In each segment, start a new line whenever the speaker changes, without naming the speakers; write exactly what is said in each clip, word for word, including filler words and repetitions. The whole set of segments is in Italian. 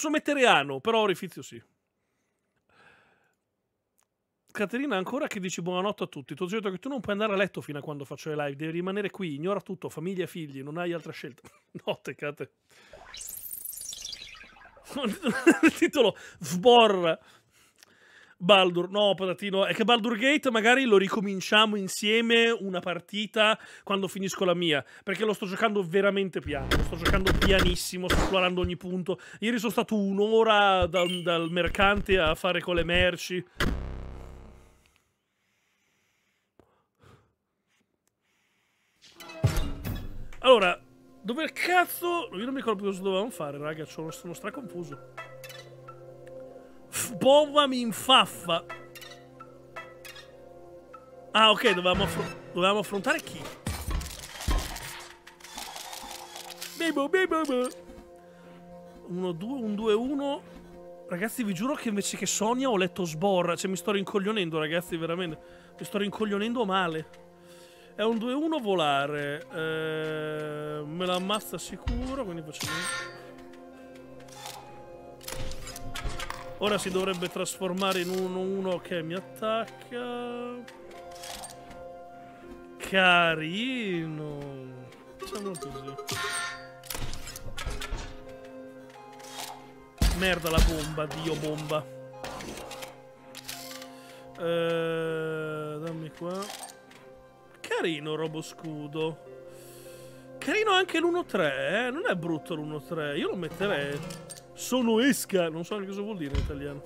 posso mettere ano, però orifizio sì. Caterina, ancora che dici buonanotte a tutti. Ti ho detto che tu non puoi andare a letto fino a quando faccio le live, devi rimanere qui, ignora tutto, famiglia e figli, non hai altra scelta. Notte, Cate. Il titolo Sborra. Baldur, no patatino, è che Baldur Gate magari lo ricominciamo insieme una partita quando finisco la mia, perché lo sto giocando veramente piano, lo sto giocando pianissimo, sto esplorando ogni punto. Ieri sono stato un'ora dal, dal mercante a fare con le merci. Allora, dove cazzo... Io non mi ricordo più cosa dovevamo fare, raga, sono, sono straconfuso. Bova mi infaffa. Ah, ok, dovevamo, affron dovevamo affrontare chi? Bebo, bebo, bebo. uno due, un due uno. Ragazzi, vi giuro che invece che Sonia ho letto Sborra. Cioè, mi sto rincoglionendo, ragazzi, veramente. Mi sto rincoglionendo male. È un due uno volare. Eh, me la ammazza sicuro, quindi facciamo... Ora si dovrebbe trasformare in uno uno che mi attacca. Carino. Facciamo così. Merda la bomba, Dio bomba. Eh, dammi qua. Carino Roboscudo. Carino anche l'uno tre, eh? Non è brutto l'uno tre. Io lo metterei. Sono esca. Non so cosa vuol dire in italiano.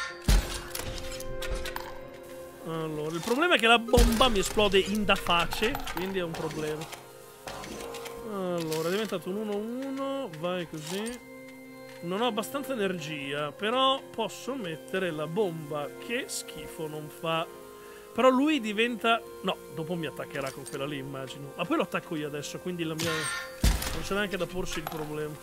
Allora, il problema è che la bomba mi esplode in da face, quindi è un problema. Allora, è diventato un uno uno. Vai così. Non ho abbastanza energia, però posso mettere la bomba. Che schifo non fa. Però lui diventa... No, dopo mi attaccherà con quella lì, immagino. Ma poi lo attacco io adesso, quindi la mia... non c'è neanche da porsi il problema.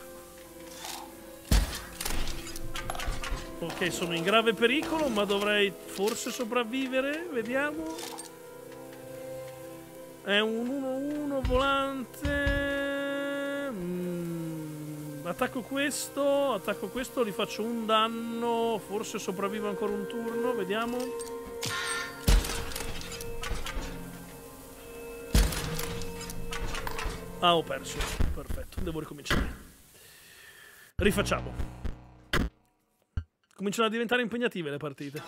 Ok, sono in grave pericolo, ma dovrei forse sopravvivere. Vediamo. È un uno uno volante. Mm. Attacco questo, attacco questo, gli faccio un danno. Forse sopravvivo ancora un turno, vediamo. Ah, ho perso. Perfetto, devo ricominciare. Rifacciamo. Cominciano a diventare impegnative le partite.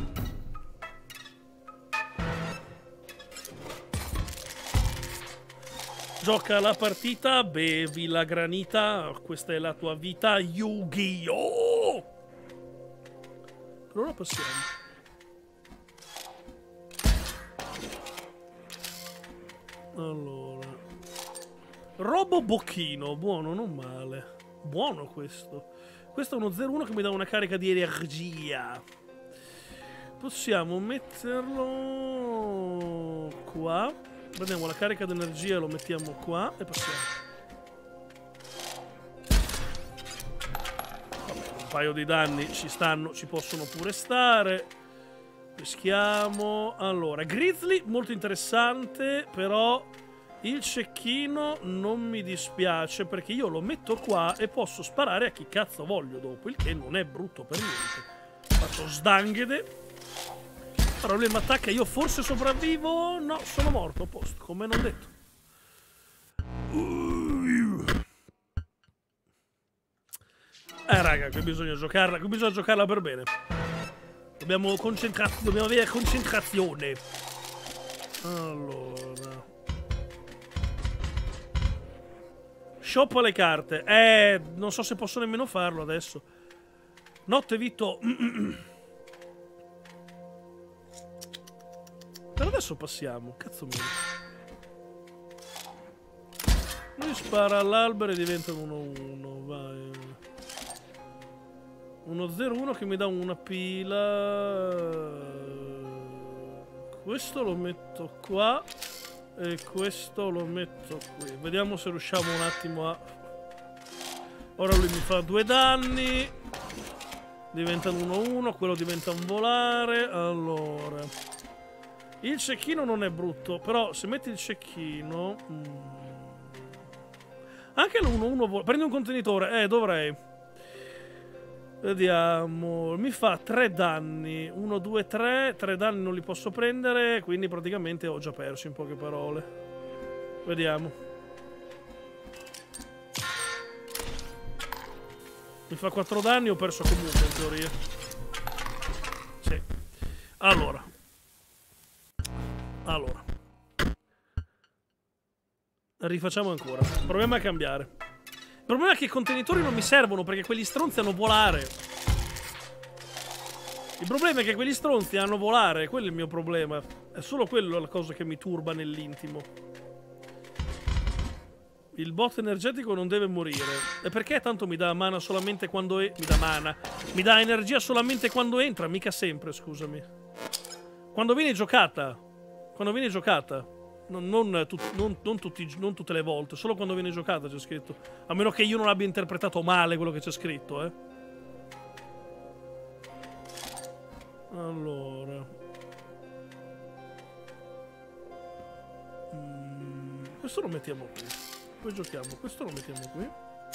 Gioca la partita, bevi la granita. Questa è la tua vita, Yu-Gi-Oh! Per ora passiamo. Allora... Robo Bocchino, buono, non male. Buono questo. Questo è uno zero uno che mi dà una carica di energia. Possiamo metterlo qua. Prendiamo la carica di energia, lo mettiamo qua e passiamo. Vabbè, un paio di danni ci stanno, ci possono pure stare. Peschiamo. Allora, Grizzly, molto interessante, però... Il cecchino non mi dispiace perché io lo metto qua e posso sparare a chi cazzo voglio dopo, il che non è brutto per niente. Faccio sdanghede. Però lui mi attacca, io forse sopravvivo? No, sono morto, a posto, come non detto. Eh raga, qui bisogna giocarla, qui bisogna giocarla per bene. Dobbiamo concentrarci, dobbiamo avere concentrazione. Allora... Shoppa le carte. Eh, non so se posso nemmeno farlo adesso. Notte Vito. Per adesso passiamo. Cazzo mio. Lui spara all'albero e diventa un uno uno. Vai. uno zero uno che mi dà una pila. Questo lo metto qua. E questo lo metto qui. Vediamo se riusciamo un attimo a... Ora lui mi fa due danni. Diventa un uno uno. Quello diventa un volare. Allora... Il cecchino non è brutto. Però se metti il cecchino... Mm, anche l'uno uno... Prendi un contenitore. Eh, dovrei. Vediamo. Mi fa tre danni. uno, due, tre. tre danni non li posso prendere. Quindi praticamente ho già perso, in poche parole. Vediamo. Mi fa quattro danni. Ho perso comunque in teoria. Sì. Allora. Allora. Rifacciamo ancora. Proviamo a cambiare. Il problema è che i contenitori non mi servono perché quegli stronzi hanno volare. Il problema è che quegli stronzi hanno volare. Quello è il mio problema. È solo quello la cosa che mi turba nell'intimo. Il bot energetico non deve morire. E perché tanto mi dà mana solamente quando è... Mi dà mana. Mi dà energia solamente quando entra. Mica sempre, scusami. Quando viene giocata. Quando viene giocata. Non, non, tu, non, non, tutti, non tutte le volte, solo quando viene giocata c'è scritto. A meno che io non abbia interpretato male quello che c'è scritto, eh. Allora. Mm, questo lo mettiamo qui. Poi giochiamo. Questo lo mettiamo qui.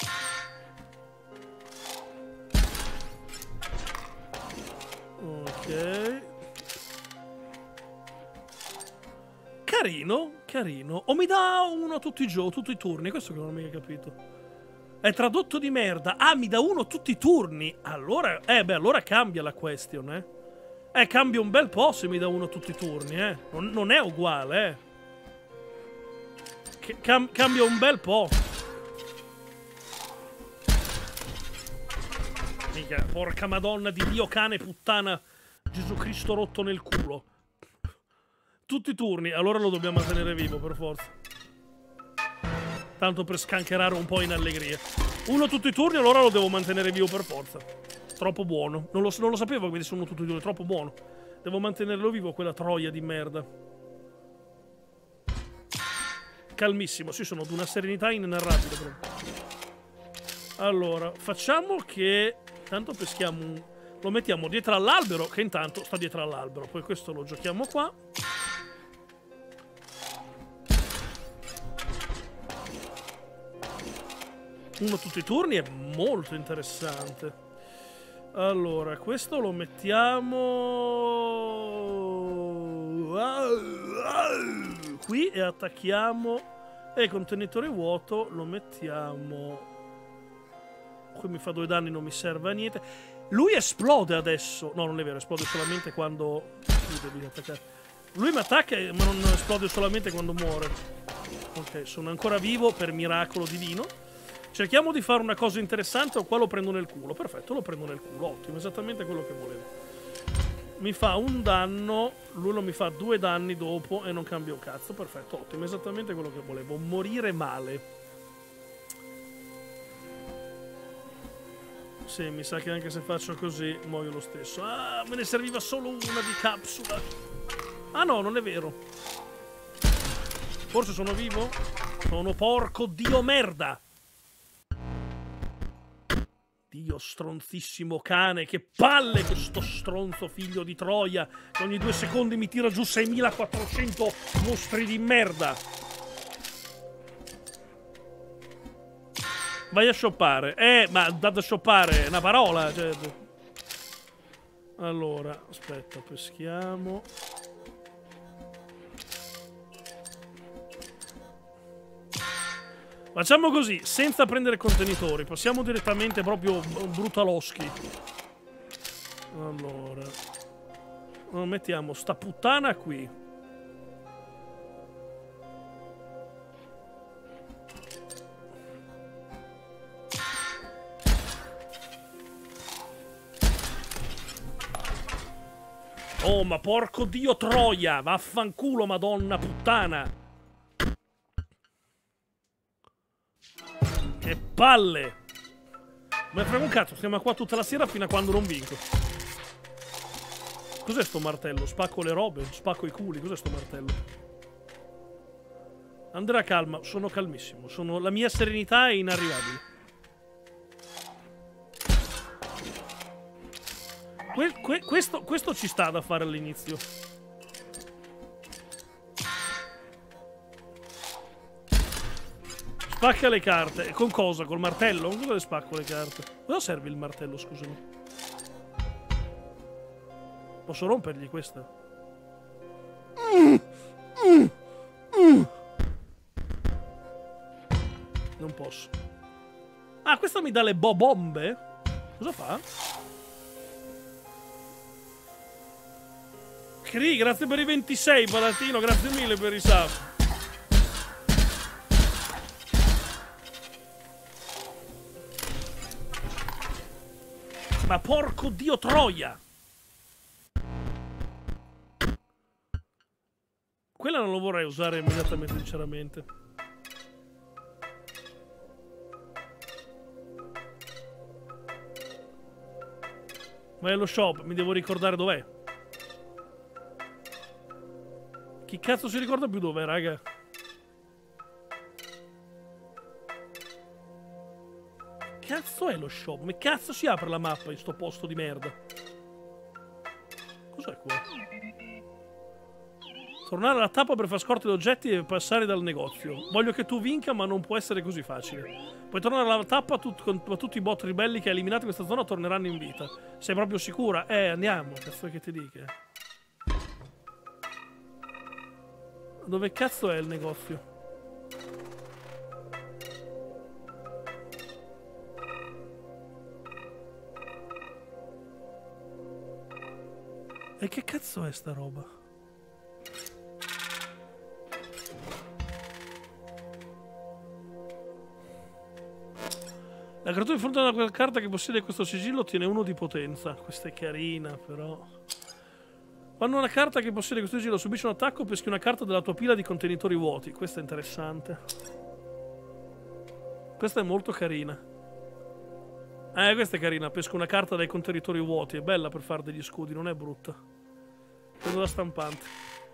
Ok. Carino, carino. O mi dà uno tutti i giochi, tutti i turni. Questo che non ho mica capito. È tradotto di merda. Ah, mi dà uno tutti i turni. Allora, eh beh, allora cambia la question, eh. Eh, cambia un bel po' se mi dà uno tutti i turni, eh. Non, non è uguale, eh. Che, cam, cambia un bel po'. Mica, porca madonna di Dio, cane, puttana, Gesù Cristo rotto nel culo. Tutti i turni, allora lo dobbiamo mantenere vivo per forza. Tanto per scancherare un po' in allegria. Uno tutti i turni, allora lo devo mantenere vivo per forza. Troppo buono. Non lo, non lo sapevo che vedesse uno tutti i turni, troppo buono. Devo mantenerlo vivo, quella troia di merda. Calmissimo, sì, sono di una serenità inenarrabile però. Allora, facciamo che... Tanto peschiamo un... Lo mettiamo dietro all'albero, che intanto sta dietro all'albero. Poi questo lo giochiamo qua. Uno tutti i turni è molto interessante. Allora, questo lo mettiamo qui e attacchiamo. E il contenitore vuoto lo mettiamo. Qui mi fa due danni, non mi serve a niente. Lui esplode adesso. No, non è vero, esplode solamente quando... Devi attaccare. Lui mi attacca, ma non esplode solamente quando muore. Ok, sono ancora vivo per miracolo divino. Cerchiamo di fare una cosa interessante o qua lo prendo nel culo. Perfetto, lo prendo nel culo. Ottimo, esattamente quello che volevo. Mi fa un danno, lui non mi fa due danni dopo e non cambia un cazzo. Perfetto, ottimo, esattamente quello che volevo. Morire male. Sì, mi sa che anche se faccio così muoio lo stesso. Ah, me ne serviva solo una di capsula. Ah no, non è vero. Forse sono vivo? Sono porco dio merda. Dio stronzissimo cane, che palle questo stronzo figlio di Troia, che ogni due secondi mi tira giù seimilaquattrocento mostri di merda. Vai a shoppare. Eh, ma da da shoppare è una parola, cioè... Allora, aspetta, peschiamo. Facciamo così, senza prendere contenitori. Passiamo direttamente proprio brutaloschi. Allora. Mettiamo sta puttana qui. Oh, ma porco dio troia! Vaffanculo, madonna puttana! Che palle! Me ne frega un cazzo, stiamo qua tutta la sera fino a quando non vinco. Cos'è sto martello? Spacco le robe, spacco i culi, cos'è sto martello? Andrea, calma, sono calmissimo, sono... la mia serenità è inarrivabile. Que que questo, questo ci sta da fare all'inizio. Spacca le carte. Con cosa? Col martello? Con cosa le spacco le carte? Cosa serve il martello, scusami? Posso rompergli questa? Mm, mm, mm. Non posso. Ah, questa mi dà le bo bombe? Cosa fa? Cri, grazie per i ventisei, Palatino, grazie mille per i sub. Ma porco dio troia! Quella non lo vorrei usare immediatamente, sinceramente. Vai allo shop, mi devo ricordare dov'è. Chi cazzo si ricorda più dov'è, raga? Cazzo è lo shop? Come cazzo si apre la mappa in sto posto di merda? Cos'è qua? Tornare alla tappa per far scorte di oggetti e passare dal negozio. Voglio che tu vinca, ma non può essere così facile. Puoi tornare alla tappa, tut con tutti i bot ribelli che hai eliminato in questa zona torneranno in vita. Sei proprio sicura? Eh, andiamo, cazzo che ti dica. Dove cazzo è il negozio? E che cazzo è sta roba? La creatura di fronte a una carta che possiede questo sigillo ottiene uno di potenza. Questa è carina, però. Quando una carta che possiede questo sigillo subisce un attacco, peschi una carta della tua pila di contenitori vuoti. Questa è interessante. Questa è molto carina. Eh, questa è carina. Pesco una carta dai contenitori vuoti. È bella per fare degli scudi, non è brutta. Prendo la stampante.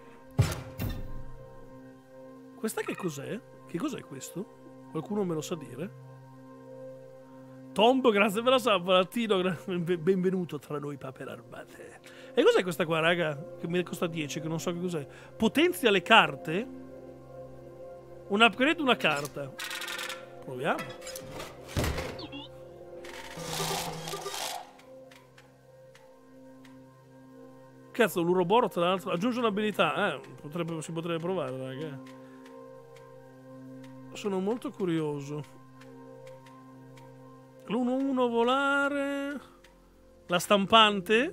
Questa che cos'è? Che cos'è questo? Qualcuno me lo sa dire? Tombo, grazie per la sub, Latino, benvenuto tra noi papere armate. E cos'è questa qua, raga? Che mi costa dieci, che non so che cos'è. Potenzia le carte? Un upgrade, una carta. Proviamo. Cazzo, l'Uroboro tra l'altro aggiunge un'abilità. Eh, potrebbe, si potrebbe provare, raga. Sono molto curioso. L'uno uno volare. La stampante.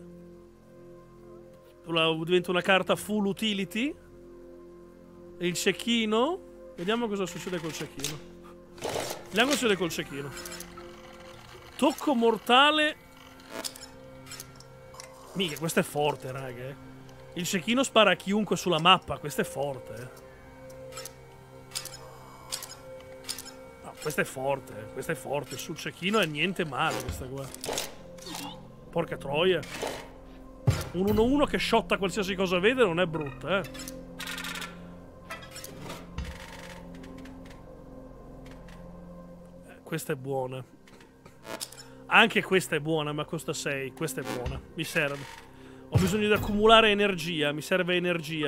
Diventa una carta full utility. E il cecchino. Vediamo cosa succede col cecchino. Vediamo cosa succede col cecchino. Tocco mortale. Mica, questo è forte, raga. Eh. Il cecchino spara a chiunque sulla mappa. Questo è forte. Eh. Questa è forte, questa è forte. Sul cecchino è niente male questa qua. Porca troia. Un uno uno che shotta qualsiasi cosa vede non è brutta, eh. eh. Questa è buona. Anche questa è buona, ma costa sei. Questa è buona. Mi serve. Ho bisogno di accumulare energia. Mi serve energia.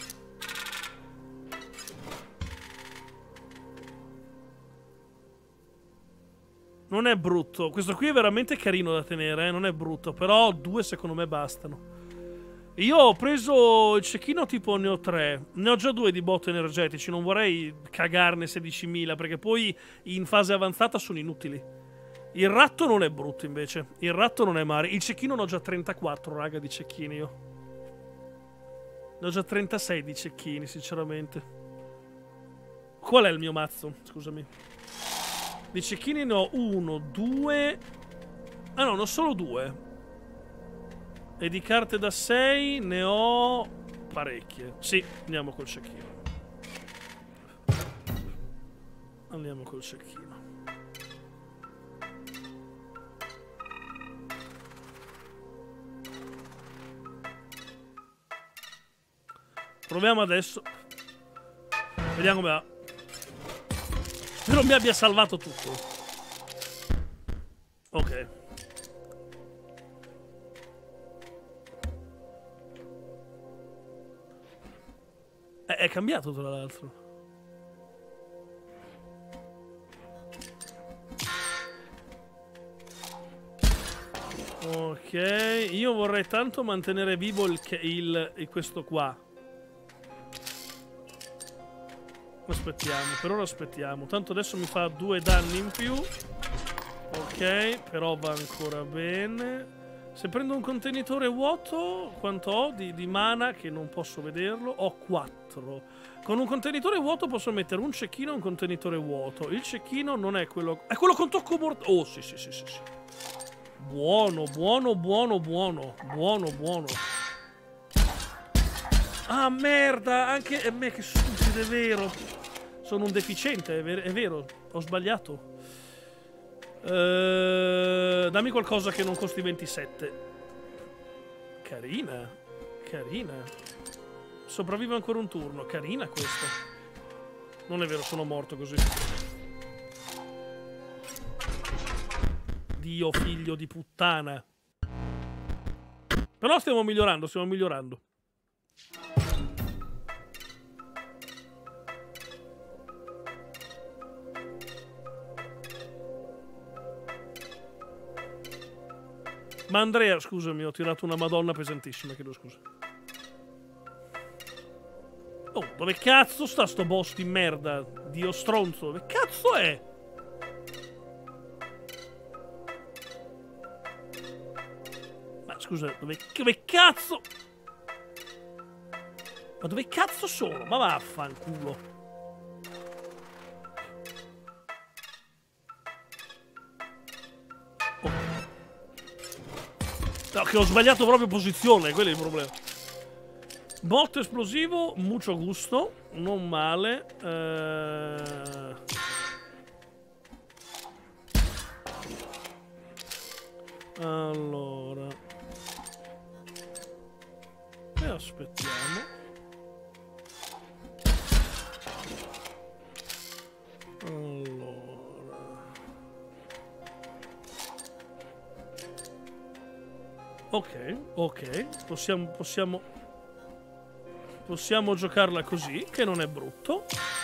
Non è brutto. Questo qui è veramente carino da tenere, eh? Non è brutto. Però due secondo me bastano. Io ho preso il cecchino tipo ne ho tre. Ne ho già due di bot energetici. Non vorrei cagarne sedicimila perché poi in fase avanzata sono inutili. Il ratto non è brutto invece. Il ratto non è male. Il cecchino ne ho già trentaquattro, raga, di cecchini io. Ne ho già trentasei di cecchini, sinceramente. Qual è il mio mazzo? Scusami. Di cecchini ne ho uno, due... Ah no, ne ho solo due. E di carte da sei ne ho parecchie. Sì, andiamo col cecchino. Andiamo col cecchino. Proviamo adesso. Vediamo come va. Spero mi abbia salvato tutto. Ok. È, è cambiato tra l'altro. Ok, io vorrei tanto mantenere vivo il, il, il questo qua. Aspettiamo, per ora aspettiamo. Tanto adesso mi fa due danni in più. Ok, però va ancora bene. Se prendo un contenitore vuoto, quanto ho di, di mana, che non posso vederlo? Ho quattro. Con un contenitore vuoto posso mettere un cecchino e un contenitore vuoto. Il cecchino non è quello... È quello con tocco mortale. Oh, sì, sì, sì, sì, sì. Buono, buono, buono, buono. Buono, buono. Ah, merda! Anche... E me che stupido, è vero. Sono un deficiente, è, ver è vero. Ho sbagliato. Uh, dammi qualcosa che non costi ventisette. Carina. Carina. Sopravvivo ancora un turno. Carina questa. Non è vero, sono morto così. Dio figlio di puttana. Però stiamo migliorando, stiamo migliorando. Ma Andrea, scusami, ho tirato una madonna pesantissima, chiedo scusa. Oh, dove cazzo sta sto boss di merda? Dio stronzo, dove cazzo è? Ma scusa, dove, dove cazzo? Ma dove cazzo sono? Ma vaffanculo. No, che ho sbagliato proprio posizione, quello è il problema. Botto esplosivo, mucho gusto, non male. Eh... Allora. E aspettiamo. Allora. Ok, ok, possiamo, possiamo, possiamo giocarla così, che non è brutto.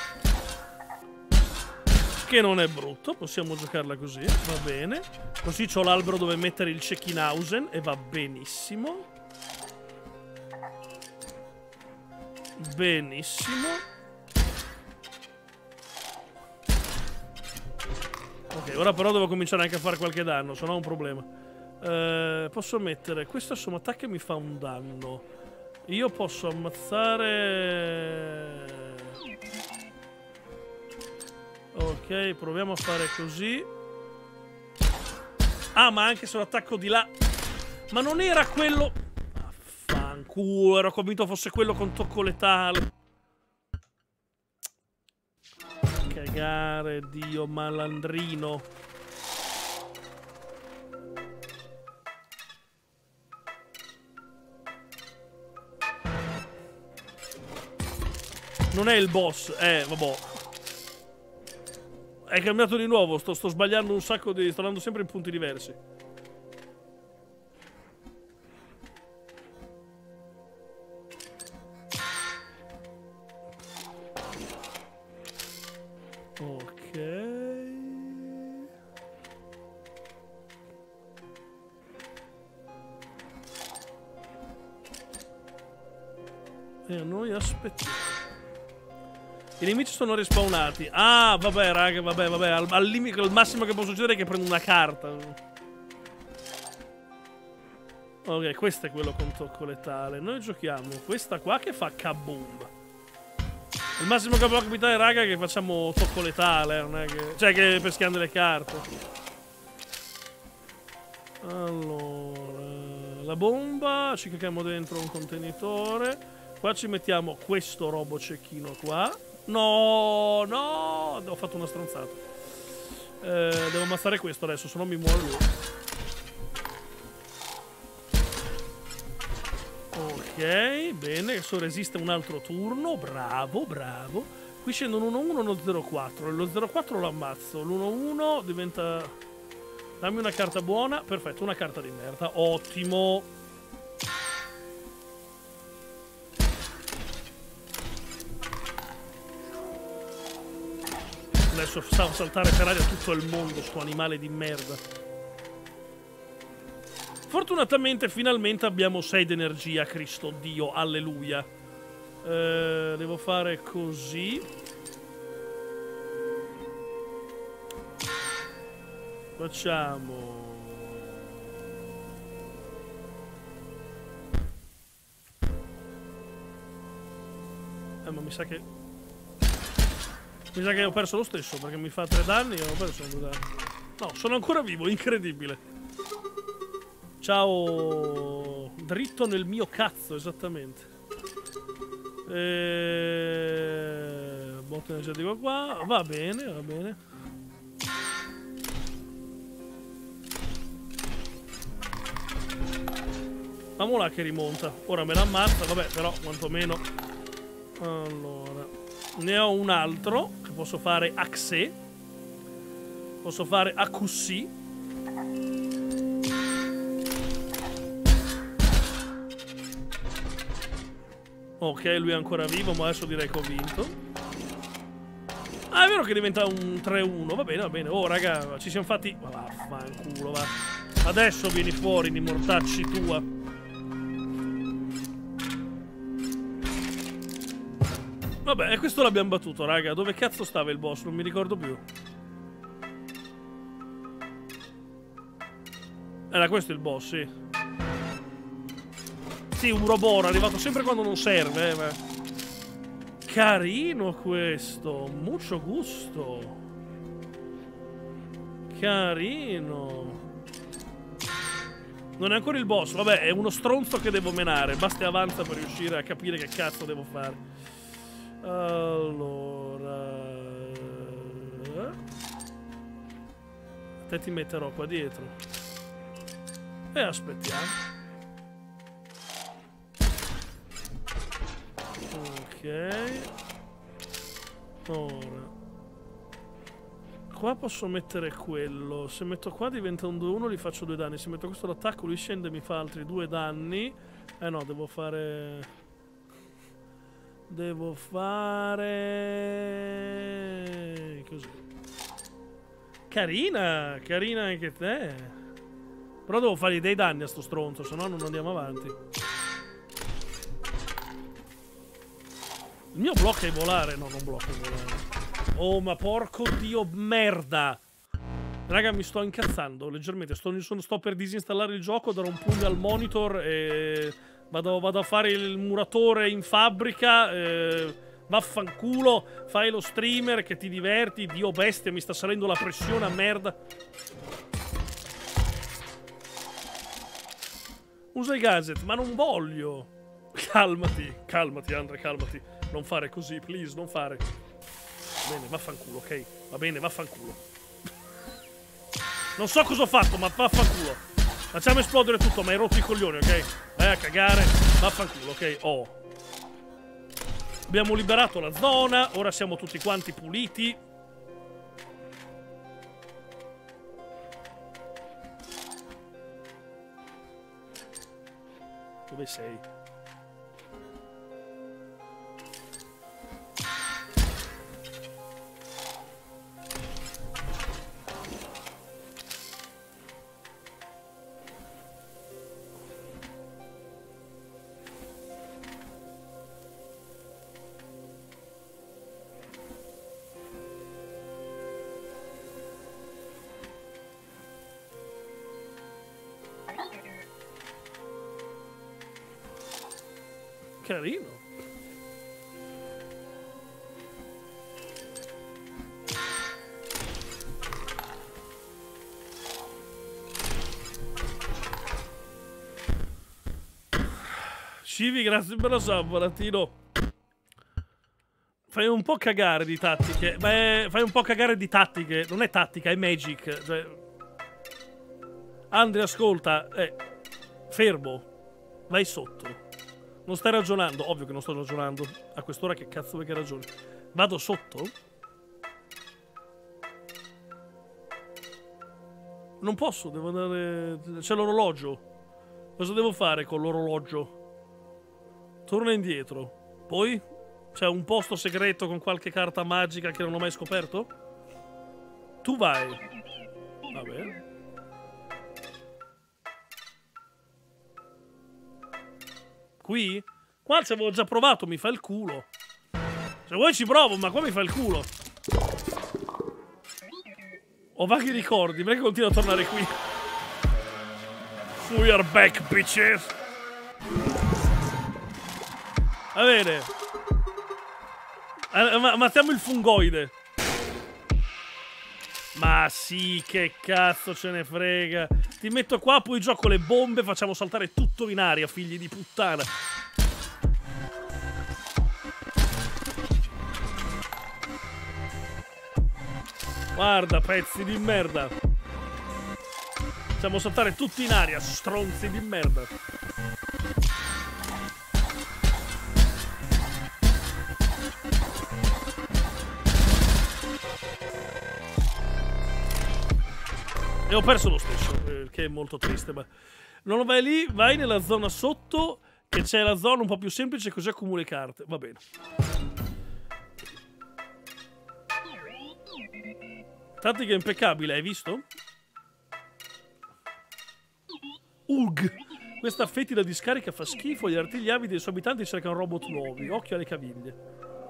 Che non è brutto, possiamo giocarla così, va bene. Così c'ho l'albero dove mettere il Cecchinhausen e va benissimo. Benissimo. Ok, ora però devo cominciare anche a fare qualche danno, se no ho un problema. Uh, posso mettere questo sommo attacco e mi fa un danno. Io posso ammazzare. Ok, proviamo a fare così. Ah, ma anche se lo attacco di là. Ma non era quello. Affanculo, ero convinto fosse quello con tocco letale. Cagare, Dio malandrino. Non è il boss, eh, vabbè. È cambiato di nuovo, sto, sto sbagliando un sacco di... Sto andando sempre in punti diversi. Ok. E noi aspettiamo. I nemici sono respawnati. Ah, vabbè, raga, vabbè, vabbè. Al, al, limite, al massimo che può succedere è che prendo una carta. Ok, questo è quello con tocco letale. Noi giochiamo questa qua che fa kaboom. Il massimo che può capitare, raga, è che facciamo tocco letale. Non è che... Cioè, che peschiamo le carte. Allora... La bomba. Ci cacchiamo dentro un contenitore. Qua ci mettiamo questo robo cecchino qua. No, no, ho fatto una stronzata. Eh, devo ammazzare questo adesso, se no mi muore lui. Ok, bene, adesso resiste un altro turno. Bravo, bravo. Qui scende un uno uno e uno zero quattro. Lo zero quattro lo ammazzo. L'uno uno diventa... Dammi una carta buona. Perfetto, una carta di merda. Ottimo. Adesso stavo a saltare per aria tutto il mondo, sto animale di merda. Fortunatamente finalmente abbiamo sei d'energia, Cristo Dio, alleluia. Eh, devo fare così. Facciamo... Eh, ma mi sa che... Mi sa che ho perso lo stesso, perché mi fa tre danni e ho perso due danni. No, sono ancora vivo, incredibile. Ciao... Dritto nel mio cazzo, esattamente. E... Botta energetico qua. Va bene, va bene. Vamo là che rimonta. Ora me la ammazza, vabbè, però quantomeno... Allora... Ne ho un altro, che posso fare Axe. Posso fare A Q C. Ok, lui è ancora vivo, ma adesso direi che ho vinto. Ah, è vero che diventa un tre uno. Va bene, va bene. Oh, raga, ci siamo fatti... Ma vaffanculo, va. Adesso vieni fuori di mortacci tua. Vabbè, e questo l'abbiamo battuto, raga. Dove cazzo stava il boss? Non mi ricordo più. Era questo il boss, sì. Sì, un robot, è arrivato sempre quando non serve, eh, ma... Carino questo. Mucho gusto. Carino. Non è ancora il boss. Vabbè, è uno stronzo che devo menare. Basta e avanza per riuscire a capire che cazzo devo fare. Allora... Te ti metterò qua dietro. E aspettiamo. Ok. Ora. Qua posso mettere quello. Se metto qua diventa un due uno, gli faccio due danni. Se metto questo l'attacco, lui scende e mi fa altri due danni. Eh no, devo fare... Devo fare... Così. Carina, carina anche te. Però devo fargli dei danni a sto stronzo, se no non andiamo avanti. Il mio blocca è volare. No, non blocca è volare. Oh, ma porco dio merda. Raga, mi sto incazzando leggermente. Sto, sto per disinstallare il gioco, darò un pugno al monitor e... Vado, vado a fare il muratore in fabbrica, eh, vaffanculo, fai lo streamer che ti diverti, dio bestia, mi sta salendo la pressione a merda. Usa i gadget, ma non voglio. Calmati, calmati Andre, calmati. Non fare così, please, non fare. Va bene, vaffanculo, ok? Va bene, vaffanculo. Non so cosa ho fatto, ma vaffanculo. Facciamo esplodere tutto, ma hai rotto i coglioni, ok? Vai a cagare, vaffanculo, ok? Oh. Abbiamo liberato la zona, ora siamo tutti quanti puliti. Dove sei? Carino. Civi, grazie per la sub, Latino. Fai un po' cagare di tattiche. Beh, fai un po' cagare di tattiche. Non è tattica, è magic. Cioè... Andre, ascolta. Eh, fermo. Vai sotto. Non stai ragionando? Ovvio che non sto ragionando. A quest'ora che cazzo vuoi che ragioni? Vado sotto? Non posso, devo andare... C'è l'orologio. Cosa devo fare con l'orologio? Torna indietro. Poi? C'è un posto segreto con qualche carta magica che non ho mai scoperto? Tu vai. Va bene. Qui? Qua ci avevo già provato, mi fa il culo. Se vuoi ci provo, ma qua mi fa il culo. Ho vaghi ricordi, perché continuo a tornare qui? We are back, bitches! Va bene. Ammazziamo il fungoide. Ma sì, che cazzo ce ne frega. Ti metto qua, poi gioco le bombe, facciamo saltare tutto in aria, figli di puttana. Guarda, pezzi di merda. Facciamo saltare tutti in aria, stronzi di merda. E ho perso lo stesso, eh, che è molto triste, ma... Non lo vai lì, vai nella zona sotto, che c'è la zona un po' più semplice, così accumuli carte. Va bene. Tattica impeccabile, hai visto? Ugh! Questa fetida discarica fa schifo, gli artigli avidi dei suoi abitanti cercano robot nuovi. Occhio alle caviglie.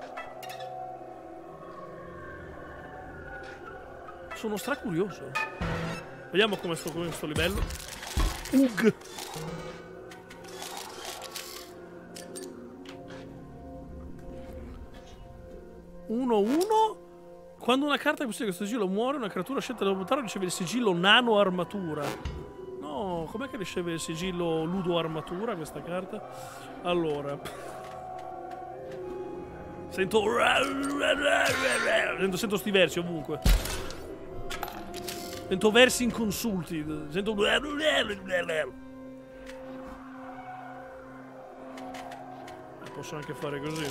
Sono stracurioso. Vediamo come sto con questo livello. Ugh! uno uno. Quando una carta che possiede questo sigillo muore, una creatura scelta da votare riceve il sigillo nano armatura. No, com'è che riceve il sigillo ludo armatura questa carta? Allora. Sento... Sento, sento sti versi ovunque. Sento versi inconsulti. Sento... Posso anche fare così.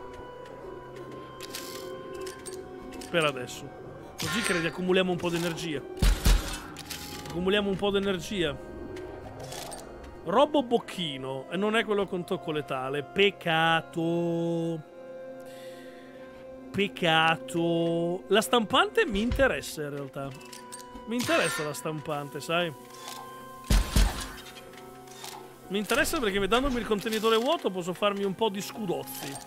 Per adesso. Così credi accumuliamo un po' di energia. Accumuliamo un po' di energia. Robo bocchino. E non è quello con tocco letale. Peccato. Peccato. La stampante mi interessa in realtà. Mi interessa la stampante, sai? Mi interessa perché vedendomi il contenitore vuoto posso farmi un po' di scudozzi.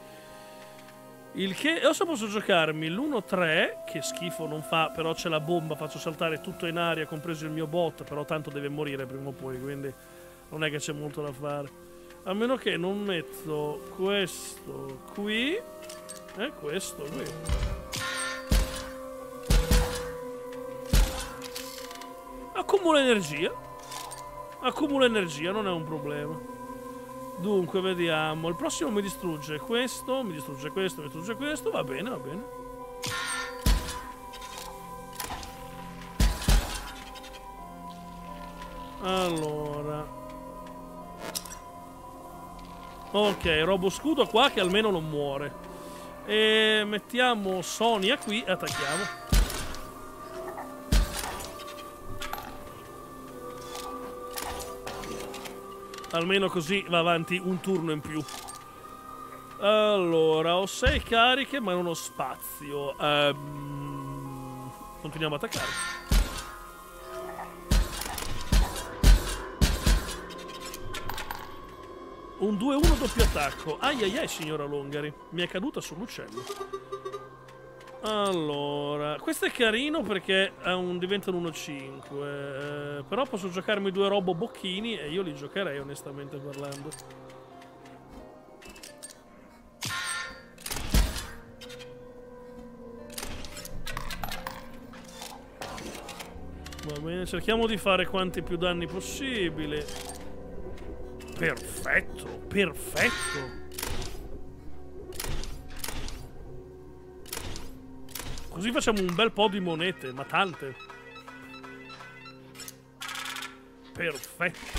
Il che... Adesso posso giocarmi l'uno tre, che schifo non fa, però c'è la bomba, faccio saltare tutto in aria, compreso il mio bot, però tanto deve morire prima o poi, quindi non è che c'è molto da fare. A meno che non metto questo qui e questo qui. Accumulo energia. Accumulo energia, non è un problema. Dunque, vediamo. Il prossimo mi distrugge questo, mi distrugge questo, mi distrugge questo. Va bene, va bene. Allora. Ok, robo scudo qua che almeno non muore. E mettiamo Sonia qui e attacchiamo. Almeno così va avanti un turno in più. Allora, ho sei cariche ma non ho spazio. Um, continuiamo a attaccare. Un due uno doppio attacco. Ai ai ai, signora Longari. Mi è caduta sull'uccello. Allora, questo è carino perché è un, diventa un uno cinque. Eh, però posso giocarmi due robo bocchini e io li giocherei onestamente parlando. Va bene, cerchiamo di fare quanti più danni possibile. Perfetto, perfetto. Così facciamo un bel po' di monete, ma tante. Perfetto.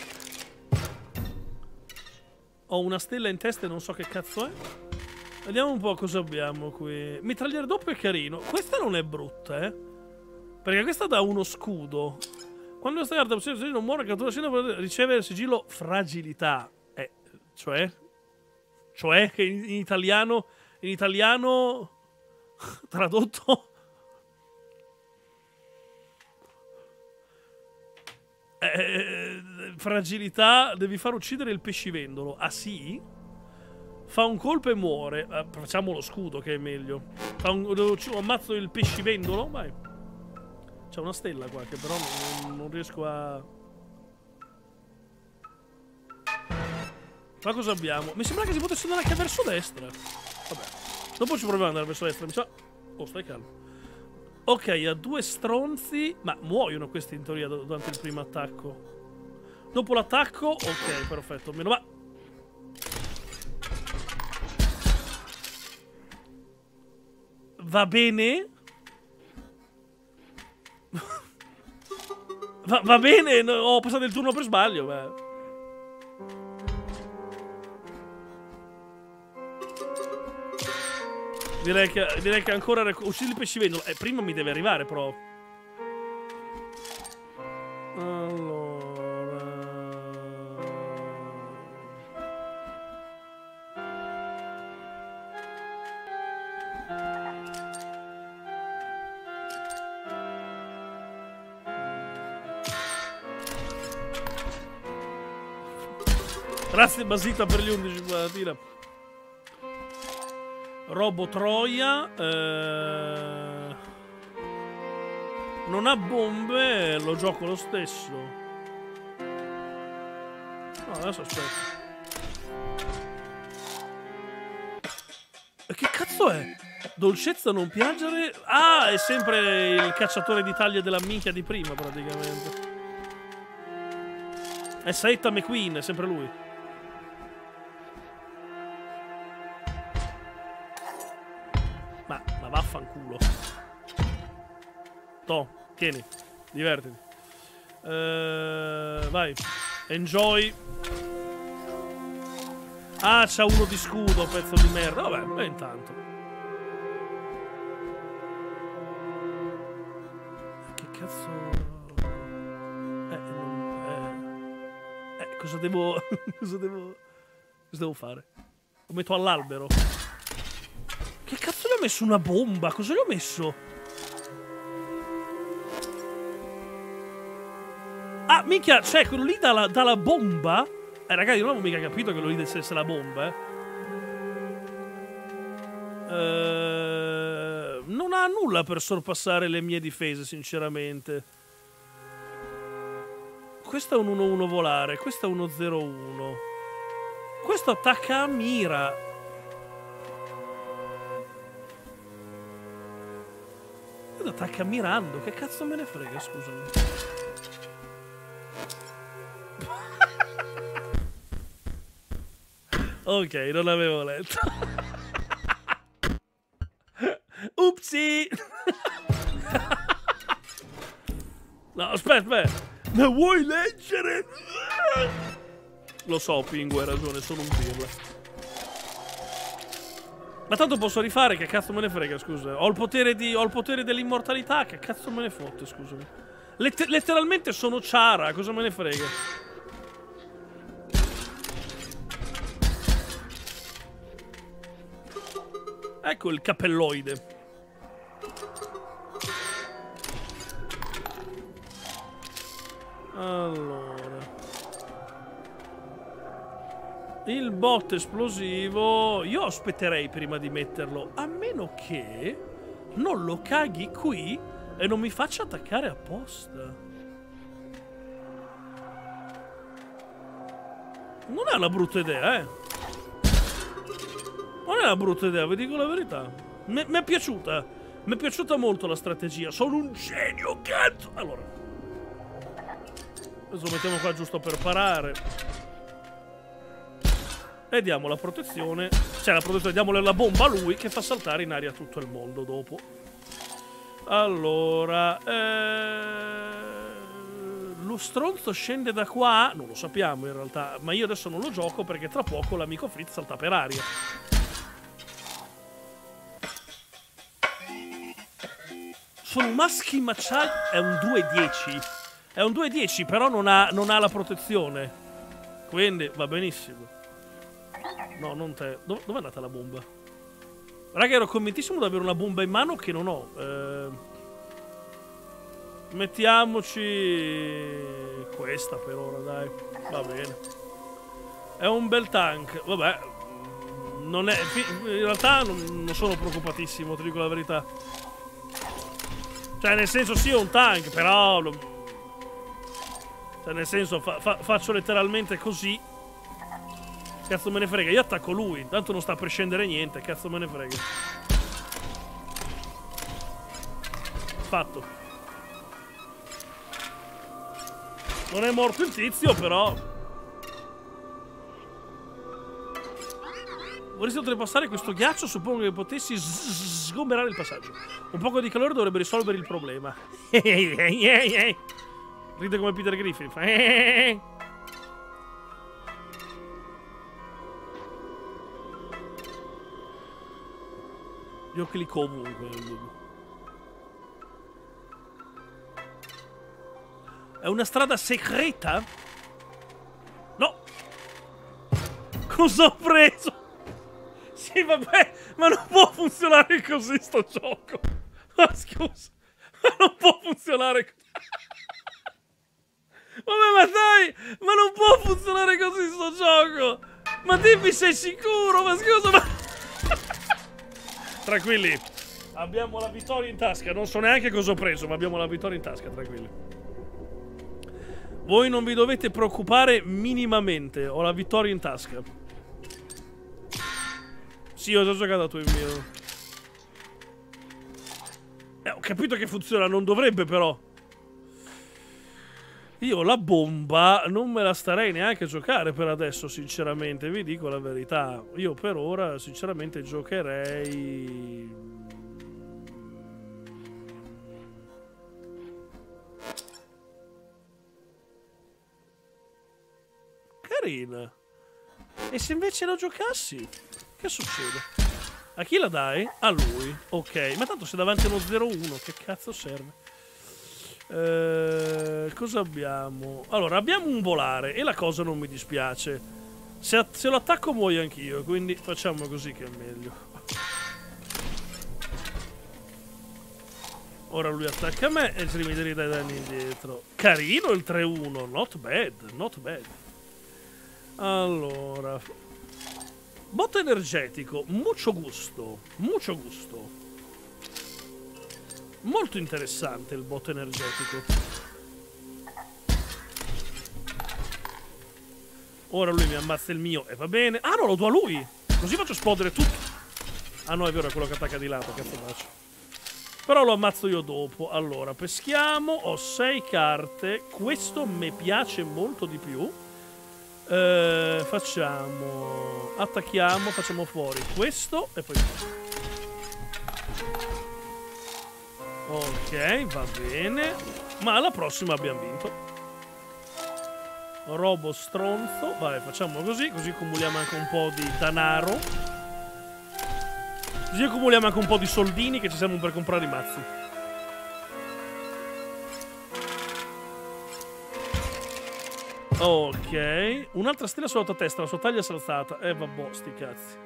Ho una stella in testa e non so che cazzo è. Vediamo un po' cosa abbiamo qui. Mitragliere doppio è carino. Questa non è brutta, eh. Perché questa dà uno scudo. Quando questa carta possiede il sigillo non muore, creatura sigillo riceve il sigillo fragilità. Eh, cioè? Cioè che in, in italiano... In italiano... Tradotto? Eh, fragilità, devi far uccidere il pescivendolo. Ah sì? Fa un colpo e muore. Eh, facciamo lo scudo che è meglio. Fa un, ammazzo il pescivendolo? Vai. C'è una stella qua che però non, non riesco a... Ma cosa abbiamo? Mi sembra che si potesse andare anche verso destra. Vabbè. Dopo ci proviamo ad andare verso destra. Mi sa... Oh, stai calmo. Ok, ha due stronzi. Ma muoiono questi in teoria durante il primo attacco. Dopo l'attacco... Ok, perfetto. Meno ma... Va bene? va, va bene? No, ho passato il turno per sbaglio, ma... Direi che, direi che ancora uccidi il pescivendolo. Eh, prima mi deve arrivare, però. Allora. Grazie Basita per gli undici. Guarda, tira. Robo Troia. Eh... Non ha bombe, lo gioco lo stesso. No, adesso aspetta. E che cazzo è? Dolcezza non piangere? Ah, è sempre il cacciatore di taglie della minchia di prima, praticamente. È Saetta McQueen, è sempre lui. Ma, ma vaffanculo. To, tieni, divertiti. Uh, vai, enjoy. Ah, c'ha uno di scudo, pezzo di merda. Vabbè, beh, intanto. Che cazzo... Eh, non... Eh, eh cosa devo... cosa devo... Cosa devo fare? Lo metto all'albero. Che cazzo gli ho messo una bomba? Cosa gli ho messo? Ah, minchia, cioè, quello lì dà la, dà la bomba? Eh, ragazzi, io non avevo mica capito che quello lì desse la bomba, eh. Uh, non ha nulla per sorpassare le mie difese, sinceramente. Questo è un uno uno volare, questo è uno zero uno. Questo attacca a mira. Questo attacca mirando, che cazzo me ne frega, scusami. Ok, non l'avevo letto. Upsi! No, aspetta, aspetta. Ma vuoi leggere? Lo so, Pingu, hai ragione, sono un pirla. Ma tanto posso rifare, che cazzo me ne frega, scusa. Ho il potere di. Ho il potere dell'immortalità, che cazzo me ne fotte, scusami. Let letteralmente sono Chara, cosa me ne frega? Ecco il cappelloide. Allora. Il bot esplosivo. Io aspetterei prima di metterlo. A meno che non lo caghi qui e non mi faccia attaccare apposta. Non è una brutta idea, eh. Non è una brutta idea, vi dico la verità. Mi è piaciuta. Mi è piaciuta molto la strategia. Sono un genio, cazzo! Allora. Adesso lo mettiamo qua giusto per parare. E diamo la protezione. Cioè la protezione, diamole la bomba a lui che fa saltare in aria tutto il mondo dopo. Allora. Eh... Lo stronzo scende da qua. Non lo sappiamo in realtà. Ma io adesso non lo gioco perché tra poco l'amico Fritz salta per aria. Sono maschi macciali. È un due dieci. È un due dieci, però non ha, non ha la protezione. Quindi va benissimo. No, non te. Dov dov'è andata la bomba? Raga, ero convintissimo di avere una bomba in mano che non ho. Eh... Mettiamoci questa per ora, dai. Va bene. È un bel tank. Vabbè. Non è... In realtà non, non sono preoccupatissimo, ti dico la verità. Cioè, nel senso, sì, è un tank, però... Cioè, nel senso, fa, fa, faccio letteralmente così. Cazzo me ne frega, io attacco lui. Tanto non sta per scendere niente, cazzo me ne frega. Fatto. Non è morto il tizio, però... Vorresti oltrepassare questo ghiaccio? Suppongo che potessi sgomberare il passaggio. Un poco di calore dovrebbe risolvere il problema. Ride come Peter Griffin. Io clicco ovunque. È una strada segreta? No. Cosa ho preso? Sì, vabbè, ma non può funzionare così sto gioco. Ma scusa, ma non può funzionare così. Vabbè, ma dai, ma non può funzionare così sto gioco. Ma dimmi, sei sicuro? Ma scusa, ma... Tranquilli, abbiamo la vittoria in tasca. Non so neanche cosa ho preso, ma abbiamo la vittoria in tasca, tranquilli. Voi non vi dovete preoccupare minimamente. Ho la vittoria in tasca. Sì, ho già giocato a tu in mio. Eh, ho capito che funziona, non dovrebbe però. Io la bomba non me la starei neanche a giocare per adesso, sinceramente. Vi dico la verità. Io per ora, sinceramente, giocherei... Carina. E se invece lo giocassi? Che succede? A chi la dai? A lui. Ok, ma tanto sei davanti a uno zero uno. Che cazzo serve? Eh, cosa abbiamo? Allora, abbiamo un volare e la cosa non mi dispiace. Se, se lo attacco muoio anch'io, quindi facciamo così che è meglio. Ora lui attacca me e ci rimedi dai danni indietro. Carino il tre uno, not bad, not bad. Allora... Botto energetico, mucho gusto, mucho gusto. Molto interessante il botto energetico. Ora lui mi ammazza il mio e va bene. Ah no, lo do a lui, così faccio esplodere tutto. Ah no, è vero, è quello che attacca di lato, cazzo faccio. Però lo ammazzo io dopo. Allora, peschiamo, ho sei carte. Questo mi piace molto di più. Uh, facciamo, attacchiamo, facciamo fuori questo e poi ok, va bene, ma alla prossima abbiamo vinto. Robo stronzo. Vai, facciamo così, così accumuliamo anche un po' di denaro, così accumuliamo anche un po' di soldini che ci servono per comprare i mazzi. Ok, un'altra stella sulla tua testa, la sua taglia si è alzata. Eh vabbè, sti cazzi.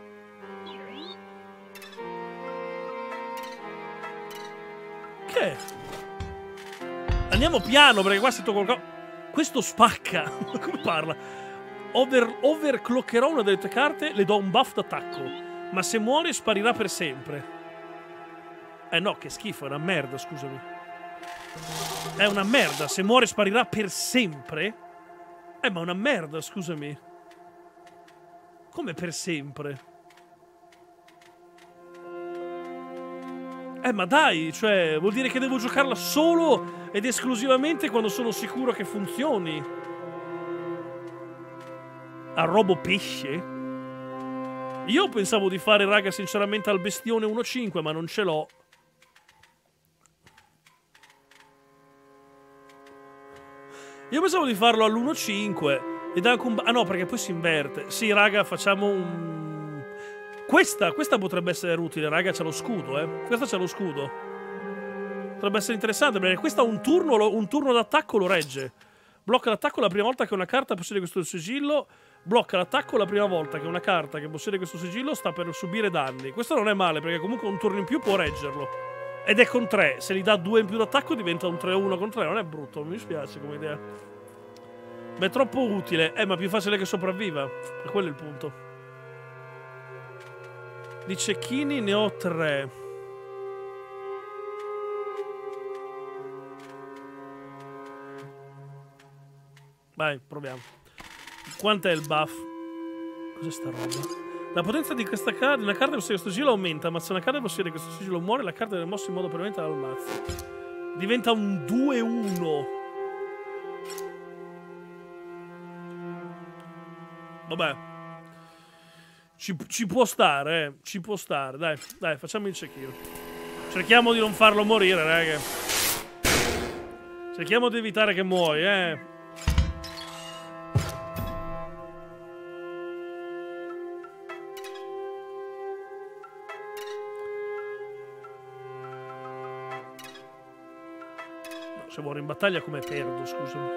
Che? Andiamo piano perché qua sento qualcosa. Questo spacca. Come parla? Over, overclockerò una delle tue carte, le do un buff d'attacco. Ma se muore sparirà per sempre. Eh no, che schifo, è una merda, scusami. È una merda, se muore sparirà per sempre? Eh, ma è una merda, scusami. Come per sempre? Eh, ma dai, cioè, vuol dire che devo giocarla solo ed esclusivamente quando sono sicuro che funzioni. A robo pesce? Io pensavo di fare, raga, sinceramente al bestione uno cinque, ma non ce l'ho. Io pensavo di farlo all'uno cinque ed anche un... Ah no, perché poi si inverte. Sì, raga, facciamo un... Questa, questa potrebbe essere utile, raga, c'ha lo scudo, eh. Questa c'ha lo scudo. Potrebbe essere interessante, perché questa un turno, un turno d'attacco lo regge. Blocca l'attacco la prima volta che una carta possiede questo sigillo. Blocca l'attacco la prima volta che una carta che possiede questo sigillo sta per subire danni. Questo non è male, perché comunque un turno in più può reggerlo. Ed è con tre. Se gli dà due in più d'attacco diventa un tre uno con tre. Non è brutto, non mi spiace come idea. Ma è troppo utile. Eh, ma più facile che sopravviva. E quello è il punto. Di cecchini ne ho tre. Vai, proviamo. Quant'è il buff? Cos'è sta roba? La potenza di questa carta, una carta possiede questo sigillo aumenta, ma se una carta possiede questo sigillo muore, la carta viene mossa in modo permanente dal mazzo. Diventa un due uno. Vabbè. Ci, ci può stare, eh. Ci può stare. Dai, dai, facciamo il cecchino. Cerchiamo di non farlo morire, raga. Cerchiamo di evitare che muori, eh. Se muore in battaglia come perdo, scusami.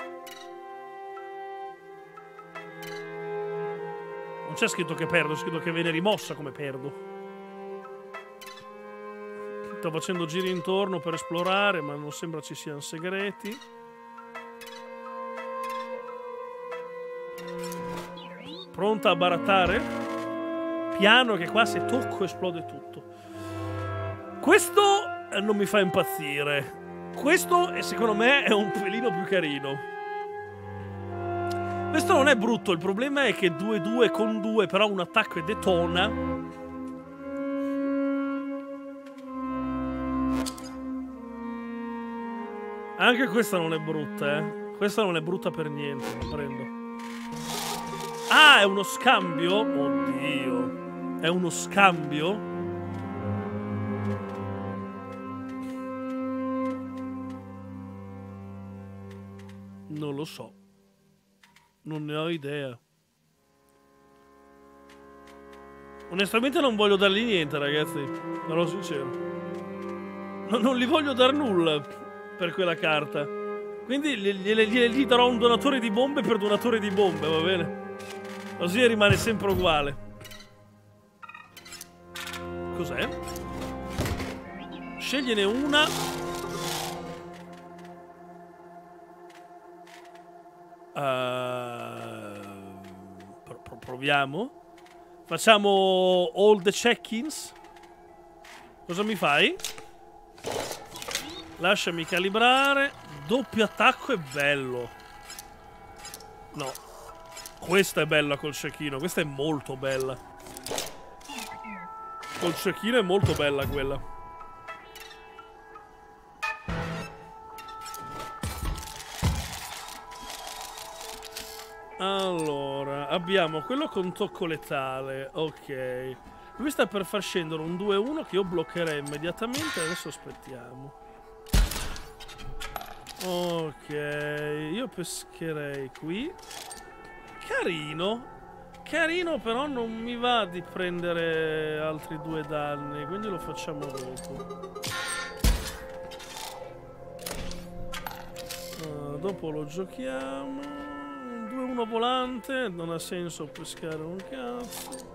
Non c'è scritto che perdo, c'è scritto che viene rimossa come perdo. Sto facendo giri intorno per esplorare, ma non sembra ci siano segreti. Pronta a barattare? Piano che qua se tocco esplode tutto. Questo non mi fa impazzire. Questo, secondo me, è un pelino più carino. Questo non è brutto, il problema è che due due con due, però un attacco e detona. Anche questa non è brutta, eh. Questa non è brutta per niente, la prendo. Ah, è uno scambio? Oddio. È uno scambio? Non lo so. Non ne ho idea. Onestamente non voglio dargli niente, ragazzi. Sarò sincero. No, non gli voglio dar nulla per quella carta. Quindi gli, gli, gli, gli darò un donatore di bombe per donatore di bombe, va bene? Così rimane sempre uguale. Cos'è? Scegliene una. Uh, pro proviamo. Facciamo all the check-ins. Cosa mi fai? Lasciami calibrare. Doppio attacco è bello. No. Questa è bella col cecchino. Questa è molto bella. Col cecchino è molto bella quella. Allora, abbiamo quello con tocco letale. Ok. Lui sta per far scendere un due uno che io bloccherei immediatamente. Adesso aspettiamo. Ok. Io pescherei qui. Carino. Carino, però non mi va di prendere altri due danni. Quindi lo facciamo dopo. Uh, dopo lo giochiamo. due uno volante, non ha senso pescare un cazzo.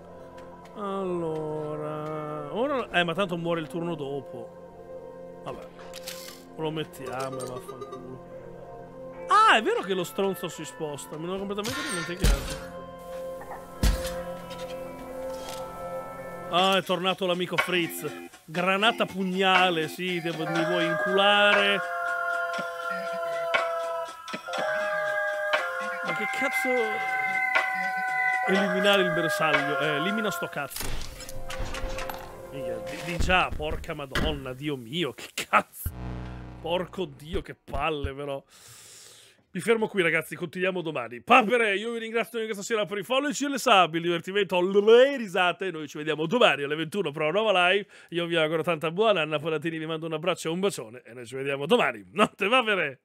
Allora, ora eh, ma tanto muore il turno dopo. Vabbè, lo mettiamo e vaffanculo. Ah, è vero che lo stronzo si sposta, me l'ho completamente dimenticato. Ah, è tornato l'amico Fritz. Granata pugnale, sì, mi vuoi inculare. Che cazzo? Eliminare il bersaglio. Eh, elimina sto cazzo. Mica, di, di già, porca madonna, Dio mio, che cazzo. Porco Dio, che palle, però. Mi fermo qui, ragazzi, continuiamo domani. Papere, io vi ringrazio di questa sera per i follow e le sub, il divertimento, le risate. Noi ci vediamo domani alle ventuno per una nuova live. Io vi auguro tanta buona. Anna Foratini vi mando un abbraccio e un bacione. E noi ci vediamo domani. Notte, papere!